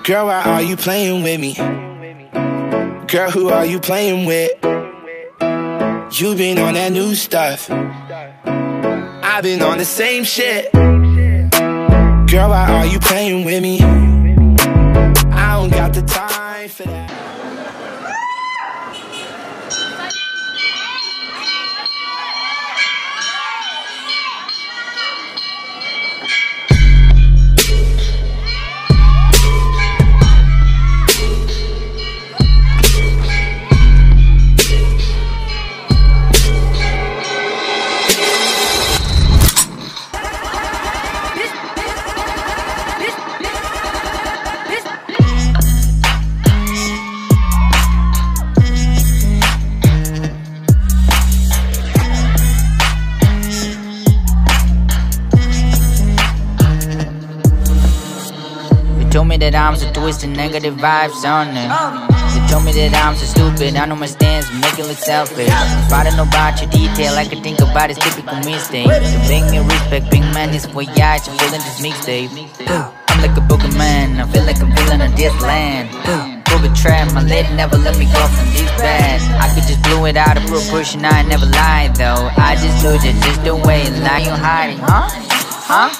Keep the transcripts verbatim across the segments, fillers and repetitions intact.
Girl, why are you playing with me? Girl, who are you playing with? You been on that new stuff, I've been on the same shit. Girl, why are you playing with me? I don't got the time for that. Told me that I'm so twisted, negative vibes on it. They told me that I'm so stupid, I know my stance, make it look selfish. If I don't know about your detail, I can think about his typical mistake. So bring me respect, bring man this for ya, to fill in this mixtape. I'm like a Pokemon, I feel like I'm villain of this land. Pull the trap, my lady never let me go from this bad. I could just blow it out of proportion, I never lie though. I just do it just the way, lie you hiding, huh? Huh?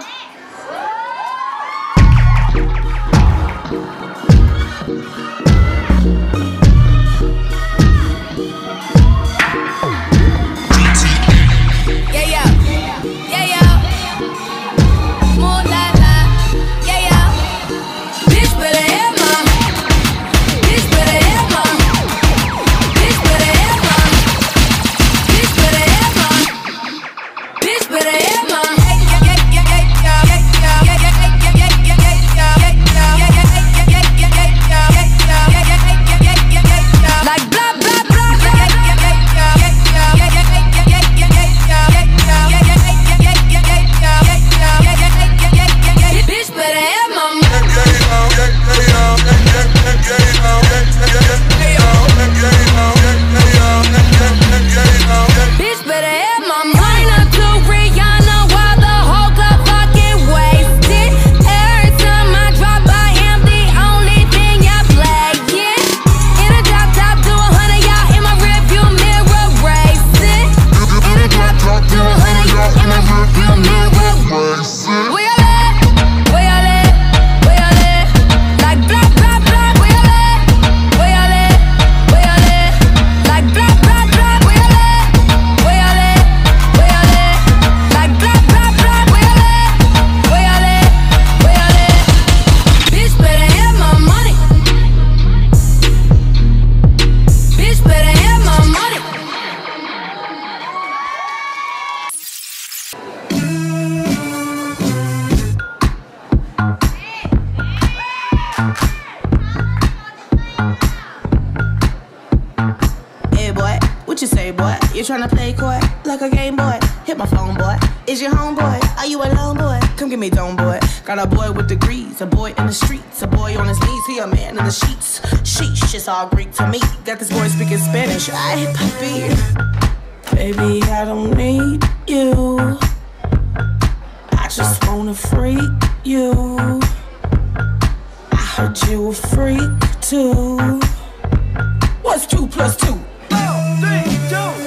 You tryna play coy like a game boy? Hit my phone, boy. Is your homeboy? Are you alone, boy? Come get me dome, boy. Got a boy with degrees, a boy in the streets, a boy on his knees, he a man in the sheets. Sheesh, it's all Greek to me. Got this boy speaking Spanish. Ay, papi. Baby, I don't need you. I just wanna freak you. I heard you a freak too. What's two plus two? Four, three, two.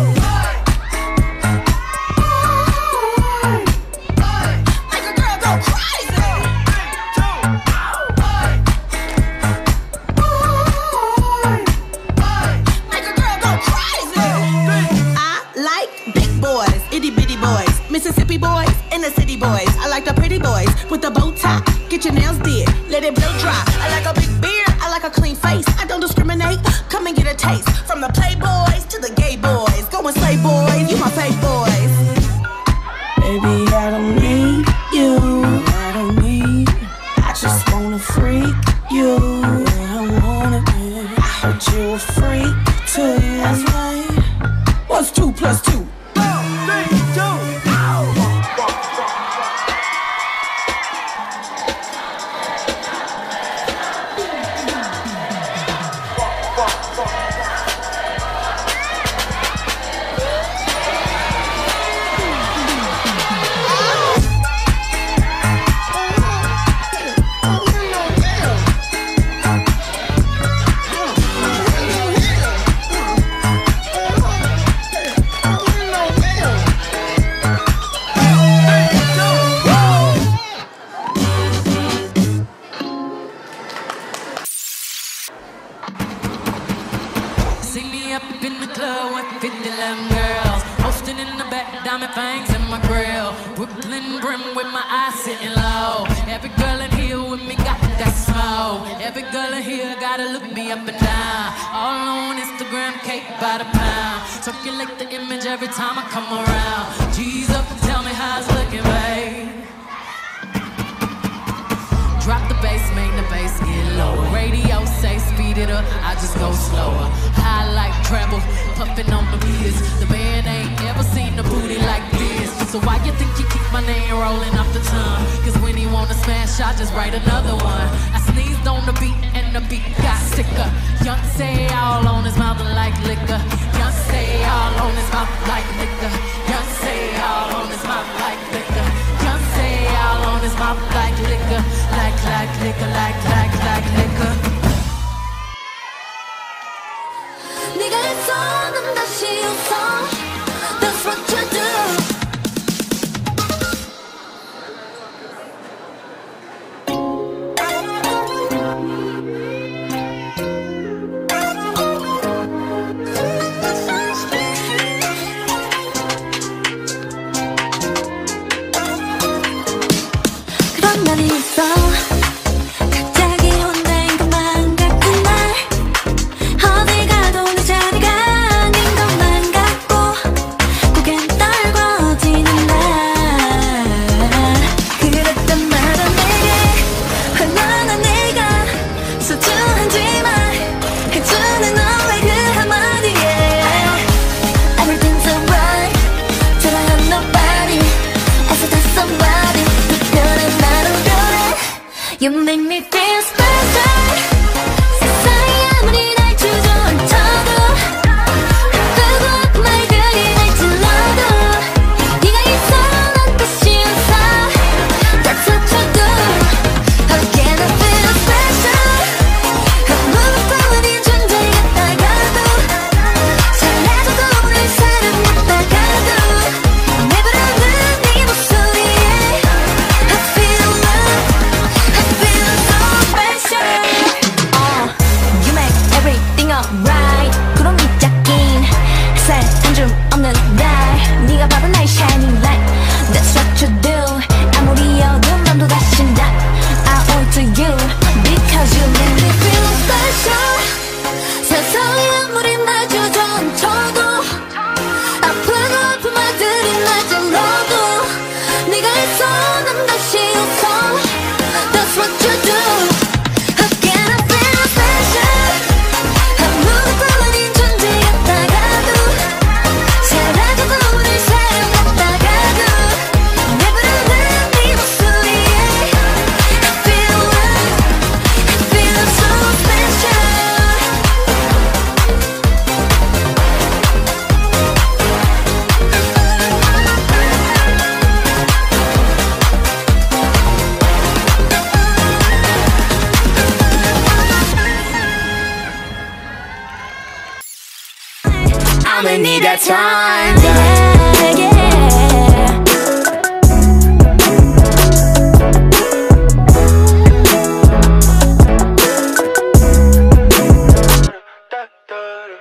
Mississippi boys and the city boys. I like the pretty boys with the bow tie. Get your nails did, let it blow dry. I like a big beard, I like a clean face. I don't discriminate, come and get a taste. From the playboys to the gay boys. Go and slay boys, you my fake boys. Baby, I don't need you. I don't need. I just wanna freak you. I want it. I heard you a freak too. That's right. What's two plus two? Four, three, two. Every girl in here with me got that smoke. Every girl in here gotta look me up and down. All on Instagram, cake by the pound. Circulate the image every time I come around. G's up, tell me how it's looking, babe. Drop the bass, make the bass get lower. Radio say speed it up, I just go slower. High like treble, puffin' on the beats. The man ain't ever seen a booty like this. So why you think you keep my name rolling off the tongue? Cause when he wanna smash, I just write another one. I sneezed on the beat and the beat got sicker. Young say all on his mouth like liquor. Young say all on his mouth like liquor. Young say all on his mouth like liquor. Young say all on his mouth like liquor. Like, like liquor, like, like, like liquor. 네가 있어 난 다시 웃어. That's what you do. 그런 날이 있어. 갑자기 혼자인 것만 같은 날. 어디 가도 내 자리가 아닌 것만 같고 고개는 떨궈지는 날. 그랬던 말은 내게 얼마나 내가 소중한지만 해주는 너의 그 한마디에 Everything's alright till I have nobody I said there's somebody 특별한 나로 변해 You make me feel special 세상이 아무리 날 주저앉혀도 아프고 아픈 말들이 날 찔러도 네가 있어 난 다시 웃어 That's what you do Again I feel special 아무것도 아닌 존재 같다가도 사라져도 내 사랑 같다가도 내 바라는 네 목소리에 I feel love I feel so special uh, You make everything alright 구름이 짝인 햇살 한 줌 없는 날 네가 바로 나의 shining light That's what you do 아무리 어두운 밤도 다신다 I owe it to you Because you make me feel special 세상이 아무리 날 주저앉혀도 아프고 아픈 말들이 날 찔러도 네가 있어 난 다시 웃어 That's what you do Again I feel special 아무것도 아닌 존재 같다가도 사라져도 내 사랑 같다가도 내 바라는 네 목소리에 I feel love I feel so special I'ma need that time. 내게